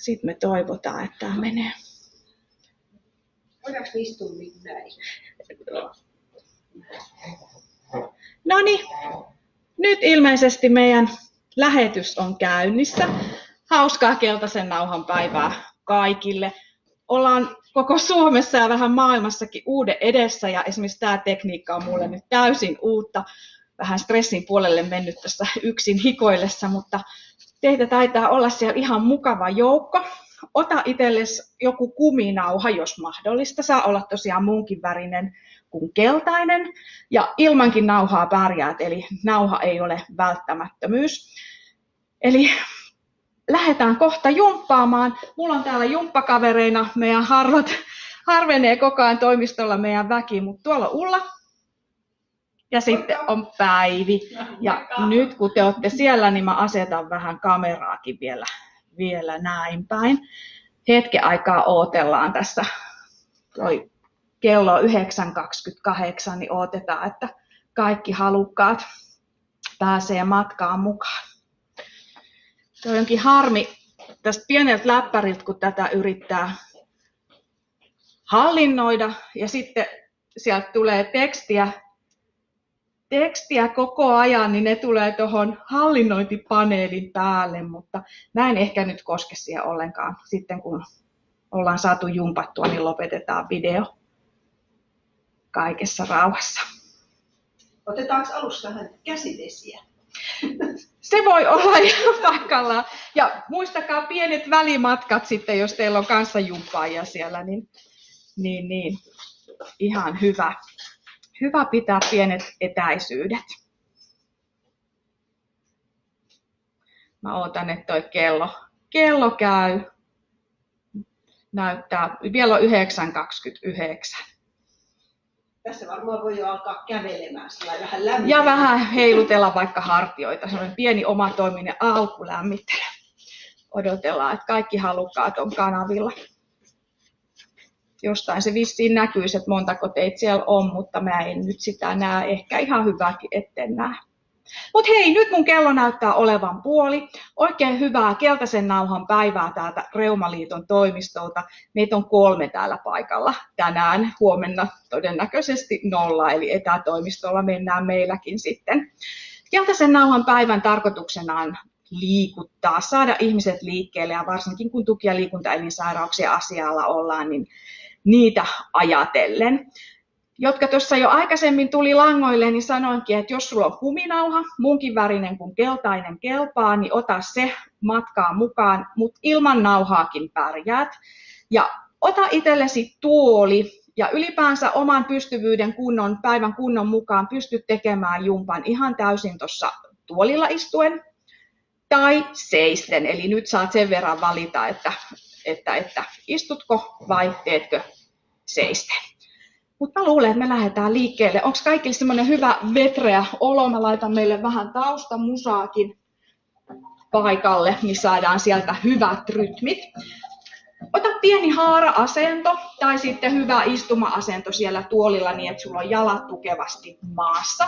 Sitten me toivotaan, että tämä menee. Voidaanko istua näin? No niin, nyt ilmeisesti meidän lähetys on käynnissä. Hauskaa keltaisen nauhan päivää kaikille. Ollaan koko Suomessa ja vähän maailmassakin uuden edessä ja esimerkiksi tämä tekniikka on mulle nyt täysin uutta. Vähän stressin puolelle mennyt tässä yksin hikoillessa, mutta teitä taitaa olla siellä ihan mukava joukko. Ota itsellesi joku kuminauha, jos mahdollista. Saa olla tosiaan muunkin värinen kuin keltainen. Ja ilmankin nauhaa pärjäät, eli nauha ei ole välttämättömyys. Eli lähdetään kohta jumppaamaan. Mulla on täällä jumppakavereina, meidän harvenee koko ajan toimistolla meidän väki, mutta tuolla on Ulla. Ja sitten on Päivi. Ja nyt kun te olette siellä, niin mä asetan vähän kameraakin vielä näin päin. Hetken aikaa odotellaan tässä. Toi kello on 9.28, niin odotetaan, että kaikki halukkaat pääsee matkaan mukaan. Se on jonkin harmi tästä pieneltä läppäriltä, kun tätä yrittää hallinnoida ja sitten sieltä tulee tekstiä koko ajan, niin ne tulee tuohon hallinnointipaneelin päälle, mutta mä en ehkä nyt koske siihen ollenkaan. Sitten kun ollaan saatu jumpattua, niin lopetetaan video kaikessa rauhassa. Otetaanko alussa vähän käsidesiä? Se voi olla ihan paikallaan. Ja muistakaa pienet välimatkat sitten, jos teillä on kanssajumppaajia siellä, niin ihan hyvä. Hyvä pitää pienet etäisyydet. Mä ootan, että toi kello käy. Näyttää, vielä on 9.29. Tässä varmaan voi jo alkaa kävelemään, vähän lämmitellä. Ja vähän heilutella vaikka hartioita, sellainen pieni omatoiminen alkulämmittely. Odotellaan, että kaikki halukkaat on kanavilla. Jostain se vissiin näkyisi, että montako teitä siellä on, mutta mä en nyt sitä näe. Ehkä ihan hyväkin, etten näe. Mutta hei, nyt mun kello näyttää olevan puoli. Oikein hyvää keltaisen nauhan päivää täältä Reumaliiton toimistolta. Meitä on 3 täällä paikalla tänään. Huomenna todennäköisesti 0, eli etätoimistolla mennään meilläkin sitten. Keltaisen nauhan päivän tarkoituksena on liikuttaa, saada ihmiset liikkeelle ja varsinkin kun tuki- ja liikuntaelinsairauksien asialla ollaan, niin niitä ajatellen. Jotka tuossa jo aikaisemmin tuli langoille, niin sanoinkin, että jos sulla on kuminauha, muunkin värinen kuin keltainen kelpaa, niin ota se matkaan mukaan, mutta ilman nauhaakin pärjäät. Ja ota itsellesi tuoli ja ylipäänsä oman pystyvyyden päivän kunnon mukaan pystyt tekemään jumpan ihan täysin tuossa tuolilla istuen tai seisten. Eli nyt saat sen verran valita, että istutko vai teetkö seisten. Mutta mä luulen, että me lähdetään liikkeelle. Onko kaikille semmoinen hyvä vetreä olo? Mä laitan meille vähän taustamusaakin paikalle, niin saadaan sieltä hyvät rytmit. Ota pieni haara-asento tai sitten hyvä istuma-asento siellä tuolilla niin, että sulla on jalat tukevasti maassa.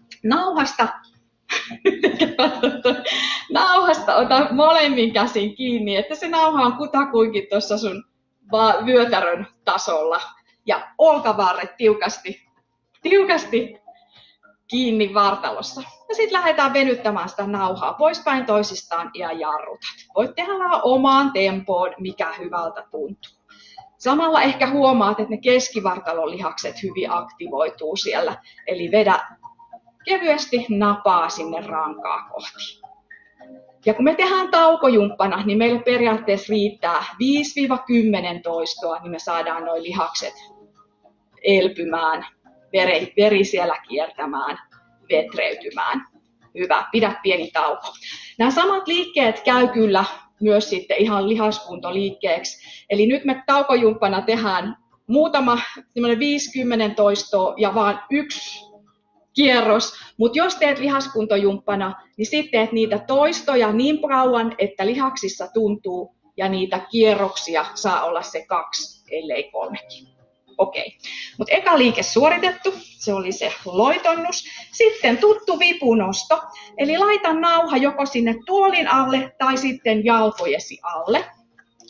Nauhasta ota molemmin käsin kiinni, että se nauha on kutakuinkin tuossa sun vyötärön tasolla. Ja olkavarret tiukasti kiinni vartalossa. Ja sitten lähdetään venyttämään sitä nauhaa poispäin toisistaan ja jarrutat. Voit tehdä vähän omaan tempoon, mikä hyvältä tuntuu. Samalla ehkä huomaat, että ne keskivartalon lihakset hyvin aktivoituu siellä. Eli vedä kevyesti napaa sinne rankaa kohti. Ja kun me tehdään taukojumppana, niin meille periaatteessa riittää 5-10 toistoa, niin me saadaan nuo lihakset elpymään, veri siellä kiertämään, vetreytymään. Hyvä, pidä pieni tauko. Nämä samat liikkeet käy kyllä myös sitten ihan lihaskuntoliikkeeksi. Eli nyt me taukojumppana tehdään muutama 50 toistoa ja vaan 1 kierros. Mutta jos teet lihaskuntojumppana, niin sitten teet niitä toistoja niin kauan, että lihaksissa tuntuu ja niitä kierroksia saa olla se 2, ellei 3. Okei, mutta eka liike suoritettu, se oli se loitonnus. Sitten tuttu vipunosto, eli laita nauha joko sinne tuolin alle tai sitten jalkojesi alle.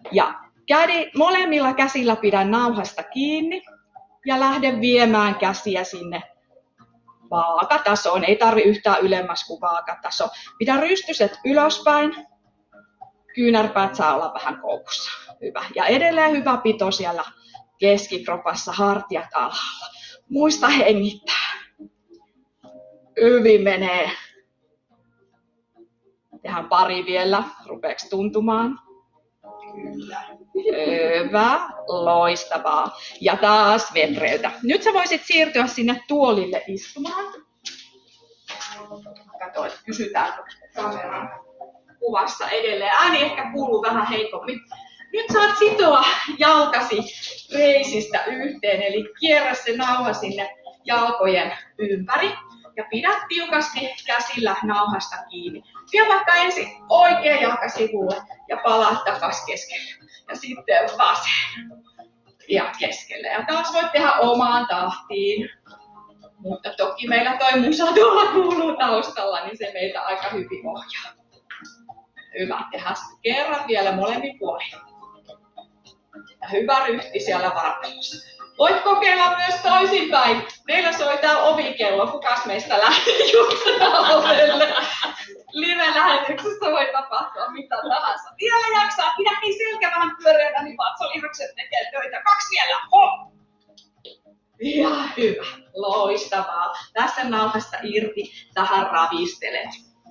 Ja molemmilla käsillä pidän nauhasta kiinni ja lähden viemään käsiä sinne vaakatasoon. Ei tarvi yhtään ylemmäs kuin vaakataso. Pidä rystyset ylöspäin. Kyynärpäät saa olla vähän koukussa. Hyvä. Ja edelleen hyvä pito siellä keskikropassa, hartiat alhaalla. Muista hengittää. Hyvin menee. Tehdään pari vielä. Rupeeks tuntumaan? Kyllä. Hyvä, loistavaa. Ja taas vetreytä. Nyt sä voisit siirtyä sinne tuolille istumaan. Kato, että kysytäänkö kameran kuvassa edelleen. Ääni ehkä kuuluu vähän heikommin. Nyt saat sitoa jalkasi reisistä yhteen, eli kierrä se nauha sinne jalkojen ympäri. Ja pidä tiukasti käsillä nauhasta kiinni. Vie vaikka ensin oikea jalka sivulle ja palaa takas keskelle. Ja sitten vasen ja keskelle. Ja taas voit tehdä omaan tahtiin. Mutta toki meillä toi musa tuolla kuuluu taustalla, niin se meitä aika hyvin ohjaa. Hyvä, tehdään kerran vielä molemmin puolin. Ja hyvä ryhti siellä vartalossa. Voit kokeilla myös toisinpäin. Meillä soi täällä ovikello. Kukas meistä lähti juoksena ovelle? Live-lähetyksessä voi tapahtua mitä tahansa. Vielä jaksaa. Pidä niin selkä vähän pyöreänä, niin vatsalihakset tekee töitä. 2 vielä. Hop! Ja hyvä. Loistavaa. Tästä nauhasta irti. Tähän ravistelet.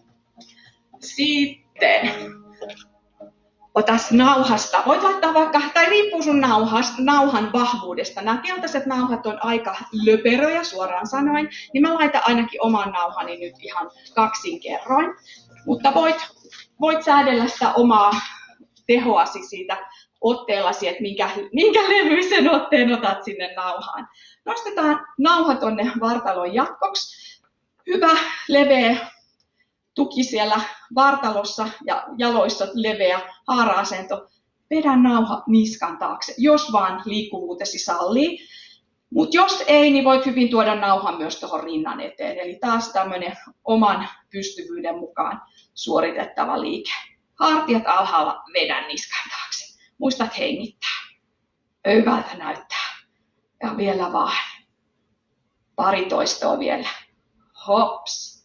Sitten otas nauhasta. Voit laittaa vaikka, tai riippuu sun nauhan vahvuudesta. Nämä keltaiset nauhat on aika löperöjä suoraan sanoen, niin mä laitan ainakin oman nauhani nyt ihan 2 kerroin. Mutta voit säädellä sitä omaa tehoasi siitä otteellasi, että minkä levyisen otteen otat sinne nauhaan. Nostetaan nauha tonne vartalon jatkoksi. Hyvä, leveä tuki siellä vartalossa ja jaloissa leveä haara-asento. Vedä nauha niskan taakse, jos vaan liikkuvuutesi sallii. Mutta jos ei, niin voit hyvin tuoda nauhan myös tuohon rinnan eteen. Eli taas tämmöinen oman pystyvyyden mukaan suoritettava liike. Hartiat alhaalla, vedä niskan taakse. Muistat hengittää. Hyvältä näyttää. Ja vielä vaan. 2 toistoa vielä. Hops.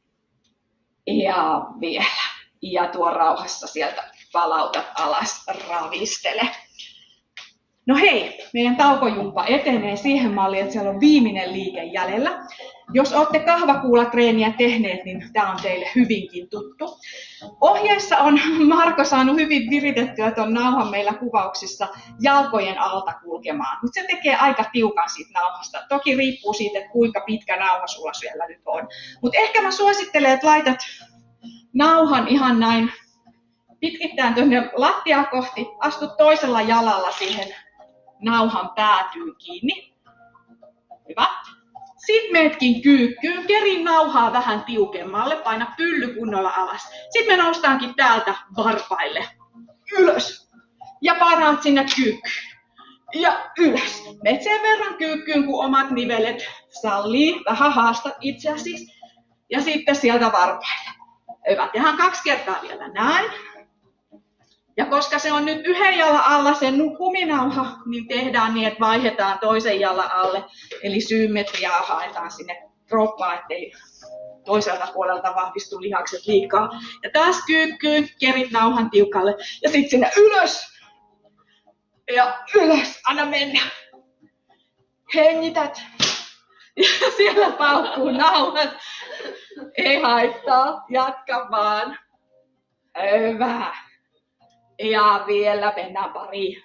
Ja vielä. Ja tuo rauhassa sieltä palautat alas, ravistele. No hei, meidän taukojumppa etenee siihen malliin, että siellä on viimeinen liike jäljellä. Jos olette kahvakuulatreeniä tehneet, niin tämä on teille hyvinkin tuttu. Ohjeessa on Marko saanut hyvin viritettyä tuon nauhan meillä kuvauksissa jalkojen alta kulkemaan. Mutta se tekee aika tiukan siitä nauhasta. Toki riippuu siitä, että kuinka pitkä nauha sulla siellä nyt on. Mutta ehkä mä suosittelen, että laitat nauhan ihan näin pitkittäin tuonne lattiaa kohti. Astut toisella jalalla siihen nauhan päätyyn kiinni. Hyvä. Sitten meetkin kyykkyyn, kerin nauhaa vähän tiukemmalle, paina pylly kunnolla alas. Sitten me noustaankin täältä varpaille. Ylös. Ja paraat sinne kyykkyyn. Ja ylös. Meet sen verran kyykkyyn, kun omat nivelet sallii. Vähän haasta itseäsi. Ja sitten sieltä varpaille. Hyvä. Tehdään 2 kertaa vielä näin. Ja koska se on nyt 1 jalan alla se kuminauha, niin tehdään niin, että vaihdetaan toisen jalan alle. Eli symmetriaa haetaan sinne kroppaan, ettei toiselta puolelta vahvistu lihakset liikaa. Ja taas kyykkyyn, kerit nauhan tiukalle. Ja sitten sinne ylös. Ja ylös, anna mennä. Hengität. Ja siellä paukkuu nauhat. Ei haittaa, jatka vaan. Hyvä. Ja vielä mennään pari.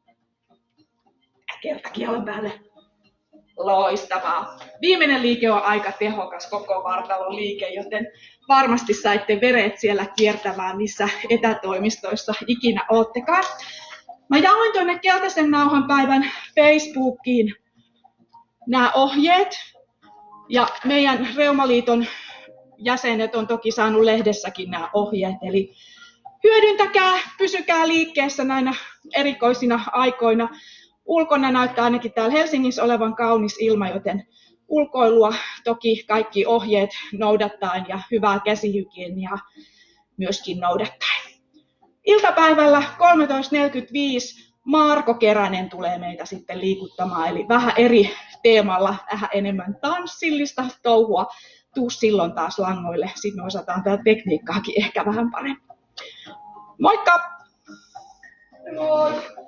Kertakin jalan päälle. Loistavaa. Viimeinen liike on aika tehokas koko vartalon liike, joten varmasti saitte veret siellä kiertämään, missä etätoimistoissa ikinä oottekaan. Mä jaoin tuonne Keltaisen nauhan päivän Facebookiin nämä ohjeet. Ja meidän Reumaliiton jäsenet on toki saanut lehdessäkin nämä ohjeet. Eli hyödyntäkää, pysykää liikkeessä näinä erikoisina aikoina. Ulkona näyttää ainakin täällä Helsingissä olevan kaunis ilma, joten ulkoilua toki kaikki ohjeet noudattaen ja hyvää käsihygieniaa myöskin noudattaen. Iltapäivällä 13.45 Marko Keränen tulee meitä sitten liikuttamaan, eli vähän eri teemalla, vähän enemmän tanssillista touhua. Tuu silloin taas langoille, sitten me osataan tätä tekniikkaakin ehkä vähän paremmin. Moikka! Moi!